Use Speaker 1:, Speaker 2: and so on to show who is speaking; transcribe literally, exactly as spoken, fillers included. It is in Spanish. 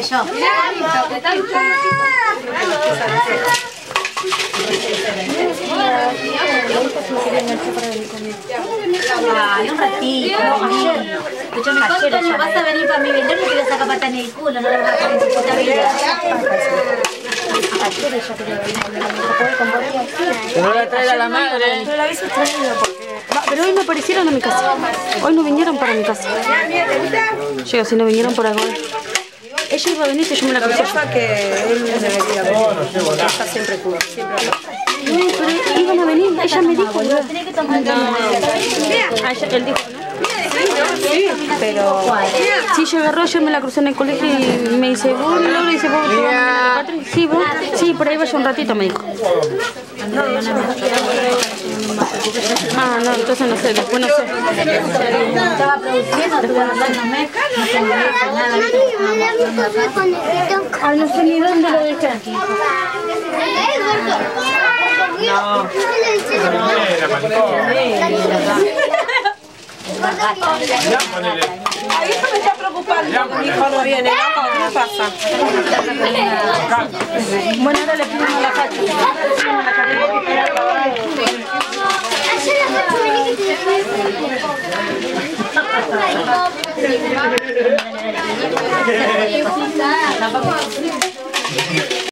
Speaker 1: yo. Ay, un ratito. Escuchame, ¿cuándo vas a venir para mi vendedor y te voy a sacar pata en el culo? No lo vas a poner en tu puta vida.
Speaker 2: Que no la traiga la madre.
Speaker 3: Pero la habéis traído porque... Va, pero hoy no aparecieron a mi casa. Hoy no vinieron para mi casa. Yo, si no vinieron por algo. Ella iba a venir y yo me la crucé.
Speaker 4: Que él debería venir. Está siempre culo, siempre.
Speaker 3: No, pero iban a venir. Ella me dijo. No,
Speaker 1: Tenés que tomar el
Speaker 3: ah, ella, él dijo, ¿no?
Speaker 4: Sí, pero...
Speaker 3: Sí, yo agarró, yo me la crucé en el colegio y me dice, vos, Laura, dice, vos, ¿te vas mañana a la patria? Sí, vos, sí, por ahí vaya un ratito, me dijo. Ah, no, entonces no sé, después no sé.
Speaker 1: Estaba produciendo, te voy a mandar una mezcla. No tengo nada.
Speaker 3: Ah, no sé ni dónde lo dejé.
Speaker 2: No.
Speaker 4: Ahí eso me está preocupando porque mi hijo no viene. ¿Qué me pasa?
Speaker 3: Bueno, ahora le pido la facha.
Speaker 1: Tampoco.